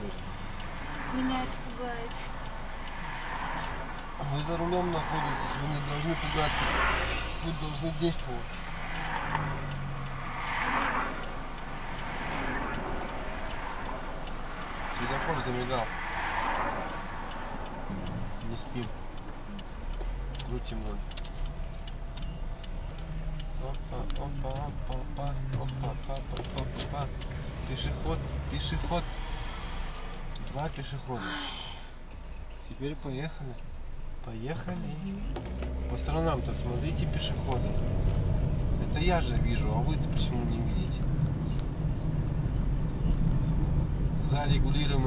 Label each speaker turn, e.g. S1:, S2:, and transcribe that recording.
S1: Меня это пугает.
S2: Вы за рулем находитесь, вы не должны пугаться, вы должны действовать. Светофор замигал. Не спим. Крутим руль. Опа, опа, опа, опа, опа, опа, опа, опа. Пешеход, пешеход. Два пешехода. Теперь поехали. Поехали. По сторонам-то смотрите, пешеходы. Это я же вижу, а вы-то почему не видите? За регулируемым